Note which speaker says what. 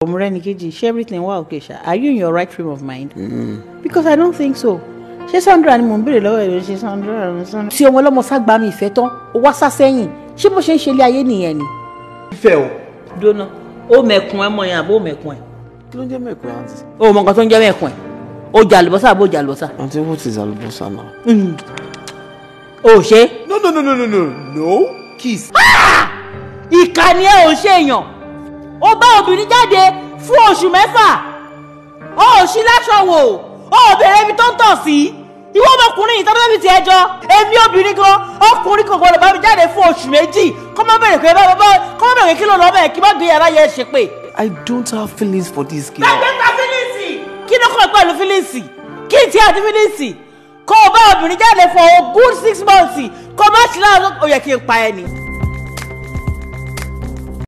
Speaker 1: Is everything okay, Sha? Are you in your right frame of mind? Because I don't think so. Ṣé Sandra ni mo ń béèrè lọ́wọ́ ẹ̀ ṣe Sandra. Tí ọmọ ọlọ́mọ ságbá mi ìfẹ́ tán, ó wá sá sẹ́yìn. Ṣé bó ṣe ń ṣe ilé ayé nìyẹn ni?
Speaker 2: Ìfẹ́ o.
Speaker 1: Dóná, ó mẹ̀kún ẹ mọ̀ yẹn àbó mẹ̀kún ẹ.
Speaker 2: Kí ló ń jẹ́ mẹ̀kún ẹ àǹtí?
Speaker 1: Ó mọ nǹkan tó ń jẹ́ mẹ̀kún ẹ. Ó jẹ àlùbọ́sà àbó jẹ àlùbọ́sà.
Speaker 2: Aunty, what is àlùbọ́sà now?
Speaker 1: Ó ṣe?
Speaker 2: No. Kiss.
Speaker 1: Ìkà ni ẹ ò ṣe èèyàn. Ó bá obìnrin jáde fún oṣù 6. Ó ṣí láṣọ wò. Ó bẹ̀rẹ̀ ibi tó ń tọ̀ sí. Ìwọ ọmọkùnrin yìí tọ́jú ti ẹjọ́. Èmi obìnrin gan, ọkùnrin kan gbọ́dọ̀ bá mi jáde fún oṣù 2. Kọ́ má bẹ̀rẹ̀ pé kọ́ má bẹ̀rẹ̀ kí ló lọ bẹ́ẹ̀ kí má gbé yàrá yẹn ṣe pé.
Speaker 2: I don't have feelings for this girl.
Speaker 1: Gbàgbé fílíìsì. Kí ló kọ́ pẹ̀lú fílíìsì? Kí n ti àti fílíìsì? Kọ́ ọ bá obìnrin jáde fún good 6 months. Kọ́ má ṣe láàárọ̀ ó yẹ kí n pa ẹni.